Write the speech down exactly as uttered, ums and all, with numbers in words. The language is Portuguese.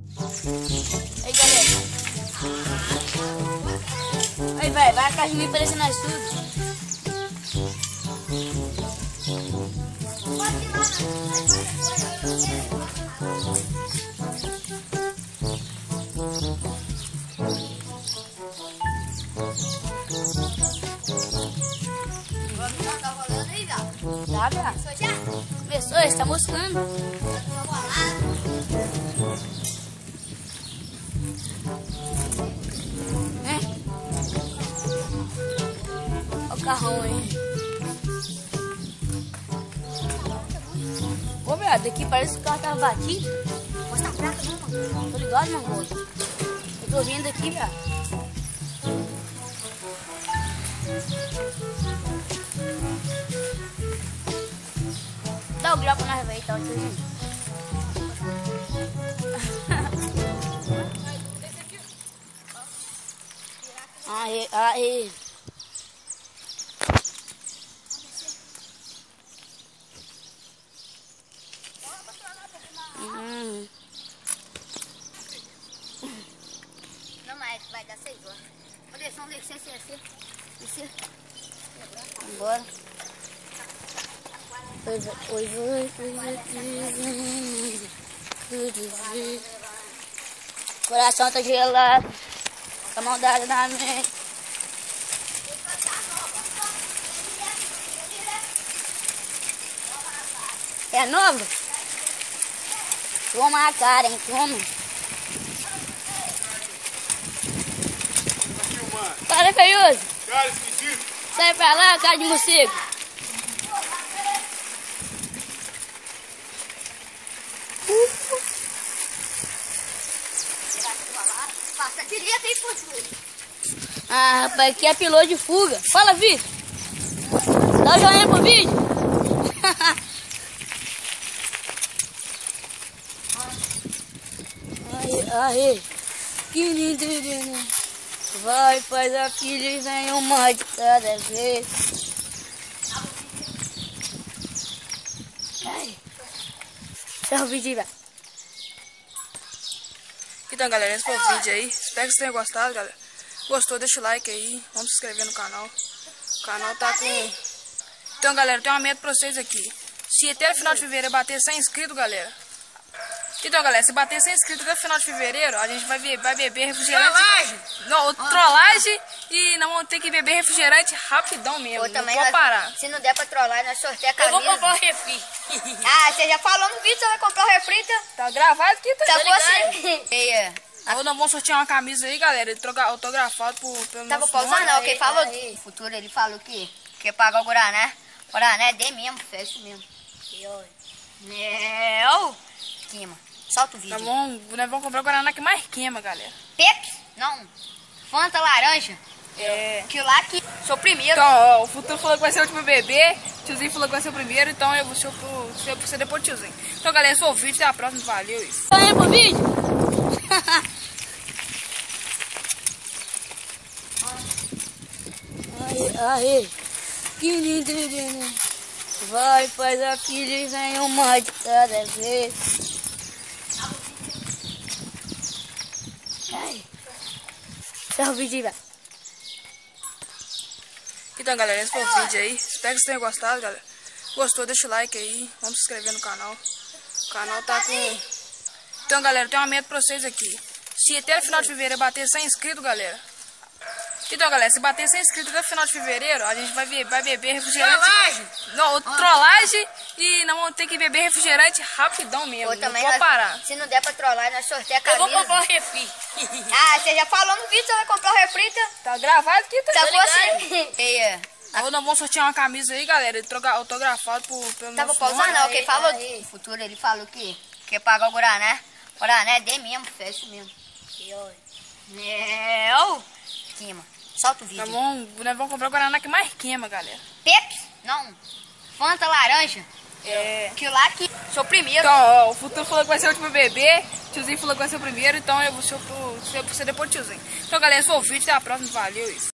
Aí, galera. Aí, vai, vai a casa de mim parecendo nós tudo. Tá rolando aí, Gal? Tá, velho. Começou já? Começou, você tá moscando. Tá bolado. Né? Olha o carrão aí. Ô, viado, aqui parece que o carro tava batido. Mostra a placa, não, mano. Tô ligado, mano. Eu tô vindo aqui, velho. Dá o grau pra nós ver, então, tiozinho. Aí, aí. Hum. Não, mas vai dar seis horas. Ô, deixa, vamos descer, descer, descer. Bora. Oi, oi, oi, oi. Coração tá gelado. Com a mão dada na mente. É novo? Toma a cara, hein? Toma. Para, feioso. Cara, esquisito. Sai pra lá, cara de morcego. Passa direto aí, por Ah, rapaz, aqui é piloto de fuga. Fala, Vitor. Dá o joinha pro vídeo. Aí, aí. Que lindo, lindo. Vai, faz a filha e vem uma de cada vez. Ai. Deixa o vídeo, velho. Então, galera, esse foi o vídeo aí. Espero que vocês tenham gostado, galera. Gostou, deixa o like aí. Vamos se inscrever no canal. O canal tá com... Então, galera, tem uma meta pra vocês aqui. Se até o final de fevereiro bater cem inscritos, galera. Então, galera, se bater cem inscritos até o final de fevereiro, a gente vai, be vai beber refrigerante. Trollagem! Não, trollagem e não vamos ter que beber refrigerante rapidão mesmo. Não pode nós, parar. Se não der pra trollar, nós sorteia a Eu camisa. vou comprar o refri. Ah, você já falou no vídeo, você vai comprar o refri, então? Tá gravado aqui, tá, Tá ligado? você. Eia. Ou nós vamos sortear uma camisa aí, galera, autografado por, pelo Tava nosso pausando, nome. não. Quem falou no futuro, ele falou que quer pagar o Guaraná. Guaraná é D mesmo, é isso mesmo. Meu. Queima. Solta o vídeo. Nós vamos, nós vamos comprar o Guaraná que mais queima, galera. Pepsi? Não. Fanta laranja. É. Que lá que sou primeiro. Então, ó, o futuro falou que vai ser o último bebê, o tiozinho falou que vai ser o primeiro, então eu vou ser, o- ser, ser depois do tiozinho. Então, galera, esse foi o vídeo, até a próxima, valeu isso. Joinha pro vídeo. Aí, aí. Que lindo, lindo. Vai, faz a filha e vem uma de cada vez. Ai. Deixa o vídeo, velho. Então, galera, esse foi o vídeo aí. Espero que vocês tenham gostado, galera. Gostou, deixa o like aí. Vamos se inscrever no canal. O canal tá com... Então, galera, tem uma meta pra vocês aqui. Se até o final de fevereiro bater cem inscritos, galera. Então, galera, se bater cem inscritos até o final de fevereiro, a gente vai, be vai beber refrigerante... Trollagem! Não, trollagem e não vamos ter que beber refrigerante rapidão mesmo. Ou Não também pode nós- parar. Se não der pra trollar, nós sorteia a Eu vou camisa. comprar o refri. Ah, você já falou no vídeo, você vai comprar o refri, então? Tá gravado aqui, tá Tá ligado? você. Eia. Ou nós vamos sortear uma camisa aí, galera, autografado por, pelo Tava nosso pausando, nome. não. Quem falou no futuro, ele falou que quer pagar o Guaraná. Guaraná é D mesmo, é isso mesmo. Meu. Queima. Solta o vídeo. Nós vamos, nós vamos comprar o Guaraná que mais queima, galera. Pepsi? Não. Fanta laranja. É. Que lá que sou primeiro. Então, ó, o futuro falou que vai ser o último bebê, o tiozinho falou que vai ser o primeiro, então eu vou ser, o- ser, ser depois do tiozinho. Então, galera, esse foi o vídeo, até a próxima, valeu isso.